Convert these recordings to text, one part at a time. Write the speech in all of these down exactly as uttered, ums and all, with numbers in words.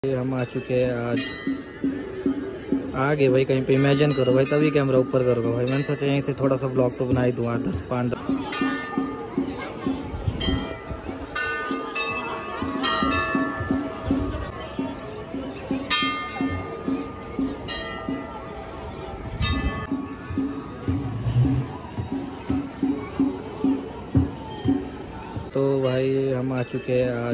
हम आ चुके हैं आज आगे भाई। कहीं पे इमेजिन करो भाई, तभी कैमरा ऊपर करोगे भाई। मैंने सोचा यहीं से थोड़ा सा ब्लॉग तो बना ही दूँ, दस पाँच तो भाई हम आ चुके हैं आज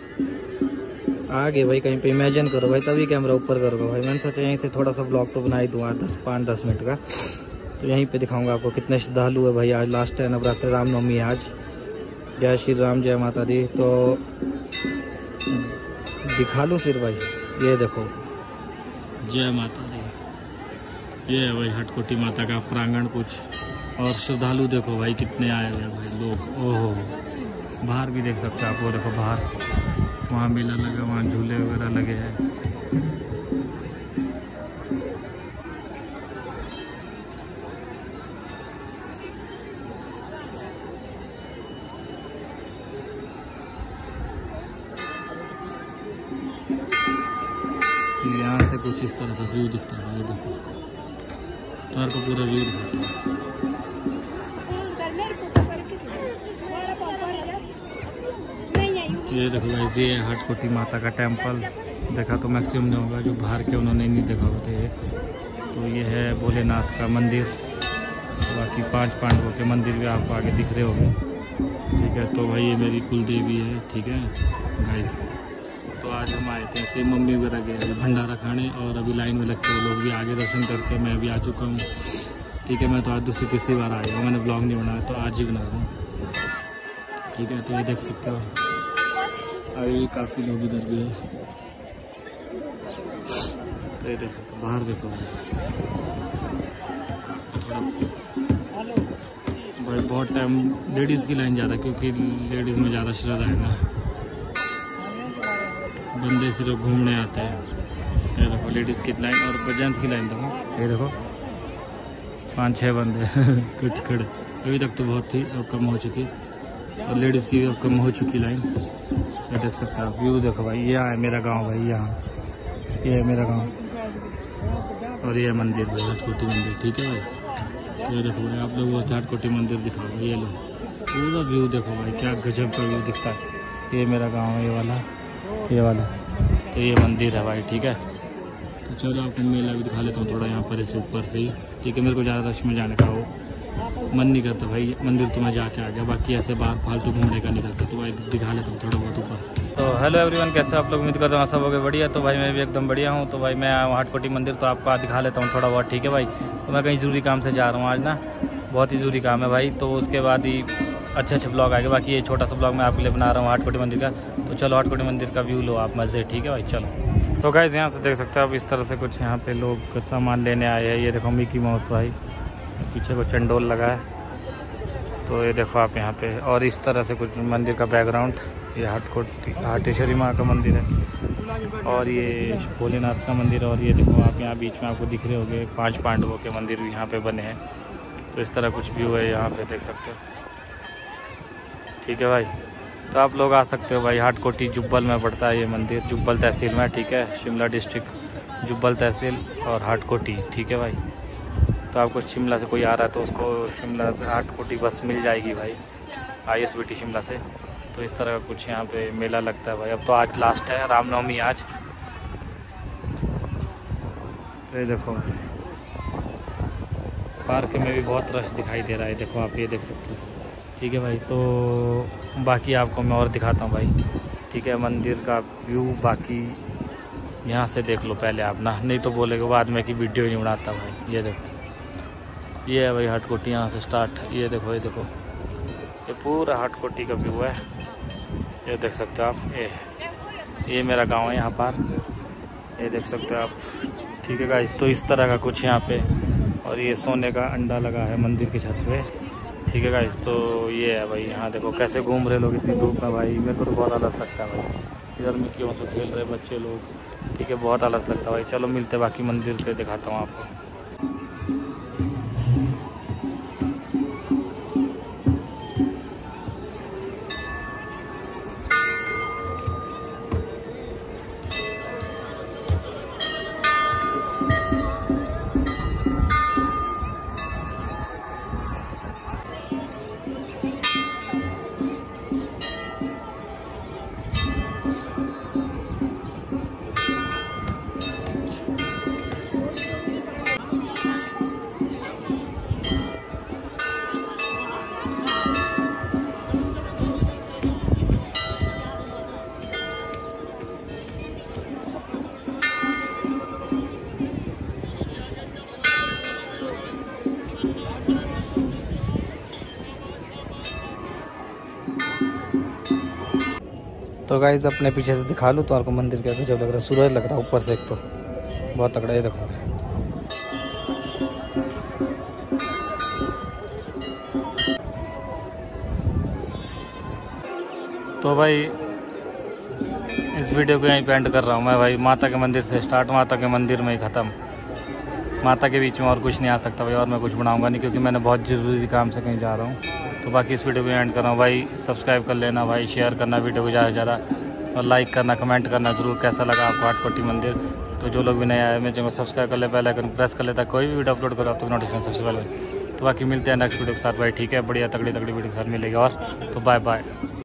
आगे भाई। कहीं पे इमेजिन करो भाई, तभी कैमरा ऊपर करोगे भाई। मैंने सोचा यहीं से थोड़ा सा ब्लॉग तो बना ही दूँ, दस पाँच दस मिनट का। तो यहीं पे दिखाऊंगा आपको कितने श्रद्धालु है भाई। आज लास्ट है नवरात्र, रामनवमी है आज। जय श्री राम, जय माता दी। तो दिखा लूँ फिर भाई, ये देखो। जय माता दी। ये है भाई हटकोटी माता का प्रांगण कुछ, और श्रद्धालु देखो भाई कितने आए हुए हैं भाई लोग। ओहो, बाहर भी देख सकते हैं आप, वो देखो बाहर, वहाँ मेला लगा, वहाँ झूले वगैरह लगे हैं। यहाँ से कुछ इस तरह का व्यू दिखता है, ये देखो तुम्हारे को पूरा व्यू दिखाता है। ये देखो गाइस, ये हटकोटी माता का टेम्पल। देखा तो मैक्सिमम ने होगा, जो बाहर के उन्होंने नहीं देखा होते है। तो ये है भोलेनाथ का मंदिर। बाकी पांच पांडवों के मंदिर भी आपको आगे दिख रहे होंगे, ठीक है। तो भाई ये मेरी कुल देवी है, ठीक है गाइस। तो आज हम आए थे ऐसे, मम्मी वगैरह गए भंडारा खाने, और अभी लाइन में लगते हुए लोग भी आगे दर्शन करके मैं भी आ चुका हूँ, ठीक है। मैं तो आज दूसरी तीसरी बार आया हूँ, मैंने ब्लॉग नहीं बनाया, तो आज ही बना रहा हूँ, ठीक है। तो ये देख सकते हो, अभी काफ़ी लोग इधर भी है। तो ये देखो, तो बाहर देखो थोड़ा भाई, बहुत टाइम लेडीज़ की लाइन ज़्यादा, क्योंकि लेडीज़ में ज़्यादा श्रद्धा है ना। बंदे सिर्फ घूमने आते हैं। ये देखो लेडीज़ की लाइन, और जेंट्स की लाइन देखो, ये देखो पाँच छः बंदे कुछ खड़े। अभी तक तो बहुत थी, अब कम हो चुकी, और लेडीज़ की भी अब कम हो चुकी लाइन। ये देख सकते हैं आप, व्यू देखो भाई। यहाँ है मेरा गांव भाई, यहाँ ये है मेरा गांव, और ये मंदिर भाई हटकोटी मंदिर, ठीक है भाई। तो ये देखो भाई, आप लोग वो हटकोटी मंदिर दिखाओ, ये लो पूरा व्यू देखो भाई, क्या गजब का व्यू दिखता है। ये मेरा गांव है, ये वाला ये वाला तो ये मंदिर है भाई, ठीक है। तो चलो आपको मेला भी दिखा लेता हूँ थोड़ा यहाँ पर, इसे ऊपर से ही, ठीक है। मेरे को ज़्यादा रश में जाने का वो मन नहीं करता भाई, मंदिर तो मैं जाके आ गया, बाकी ऐसे बाहर फालतू घूमने का नहीं करता। तो भाई दिखा लेता हूँ थोड़ा बहुत ऊपर से। तो हेलो एवरीवन, कैसे आप लोग? उम्मीद करता हूँ सब हो गए बढ़िया। तो भाई मैं भी एकदम बढ़िया हूँ। तो भाई मैं हटकोटी मंदिर तो आपको आज दिखा लेता हूँ थोड़ा बहुत, ठीक है भाई। तो मैं कहीं जरूरी काम से जा रहा हूँ आज ना, बहुत ही जरूरी काम है भाई। तो उसके बाद ही अच्छे अच्छे ब्लॉग आएंगे। बाकी ये छोटा सा ब्लॉग मैं आपके लिए बना रहा हूँ हटकोटी मंदिर का। तो चलो हटकोटी मंदिर का व्यू लो आप मज़े, ठीक है भाई। चलो तो गाइस, यहाँ से देख सकते हो आप, इस तरह से कुछ यहाँ पे लोग सामान लेने आए हैं। ये देखो मिकी माउस भाई, पीछे को चंडोल लगा है। तो ये देखो आप यहाँ पे, और इस तरह से कुछ मंदिर का बैकग्राउंड। ये हटकोटी हाटेश्वरी माँ का मंदिर है, और ये भोलेनाथ का मंदिर है। और ये देखो आप यहाँ बीच में आपको दिख रहे होंगे पांच पांडवों के मंदिर भी यहाँ पे बने हैं। तो इस तरह कुछ व्यू है यहाँ पे, देख सकते हो, ठीक है भाई। तो आप लोग आ सकते हो भाई। हटकोटी जुब्बल में पड़ता है ये मंदिर, जुब्बल तहसील में, ठीक है। शिमला डिस्ट्रिक्ट जुब्बल तहसील और हटकोटी, ठीक है भाई। तो आपको शिमला से कोई आ रहा है तो उसको शिमला से हटकोटी बस मिल जाएगी भाई, I S B T Shimla से। तो इस तरह का कुछ यहाँ पे मेला लगता है भाई। अब तो आज लास्ट है, रामनवमी आज। ये देखो पार्क में भी बहुत रश दिखाई दे रहा है, देखो आप, ये देख सकते हो, ठीक है भाई। तो बाकी आपको मैं और दिखाता हूँ भाई, ठीक है, मंदिर का व्यू। बाकी यहाँ से देख लो पहले आप ना, नहीं तो बोलेगे बाद में कि वीडियो ही नहीं बनाता भाई। ये देखो, ये है भाई हटकोटी, यहाँ से स्टार्ट। ये देखो ये देखो, ये पूरा हटकोटी का व्यू है, ये देख सकते हो आप। ये ये मेरा गांव है यहाँ पर, ये देख सकते हो आप, ठीक है गाइस। तो इस तरह का कुछ यहाँ पे, और ये सोने का अंडा लगा है मंदिर की छत पे, ठीक है गाइस। तो ये है भाई, यहाँ देखो कैसे घूम रहे लोग इतनी धूप में भाई। मेरे को तो बहुत आलस लगता है भाई, इधर में क्यों से खेल रहे बच्चे लोग, ठीक है, बहुत आलस लगता है भाई। चलो मिलते बाकी मंदिर पे दिखाता हूँ आपको। तो गाइस अपने पीछे से दिखा लूँ तो आपको मंदिर का गजब लग रहा है, सूरज लग रहा है ऊपर से, एक तो बहुत तगड़ा है। देखो तो भाई इस वीडियो को यहीं पे एंड कर रहा हूँ मैं भाई। माता के मंदिर से स्टार्ट, माता के मंदिर में ही ख़त्म। माता के बीच में और कुछ नहीं आ सकता भाई, और मैं कुछ बनाऊंगा नहीं क्योंकि मैंने बहुत ज़रूरी काम से कहीं जा रहा हूँ। तो बाकी इस वीडियो को एंड कर रहा हूँ भाई। सब्सक्राइब कर लेना भाई, शेयर करना वीडियो को ज़्यादा से ज़्यादा, और लाइक करना, कमेंट करना ज़रूर कैसा लगा आपको हाटकोटी मंदिर। तो जो लोग भी नए आए मेरे चैनल को सब्सक्राइब कर ले, बेल आइकन प्रेस कर लेता, कोई भी वीडियो अपलोड करो आप तक नोटिफिकेशन सबसे पहले। तो बाकी मिलते हैं नेक्स्ट वीडियो के साथ भाई, ठीक है, बढ़िया तगड़ी तगड़ी वीडियो के साथ मिलेगा। और तो बाय बाय।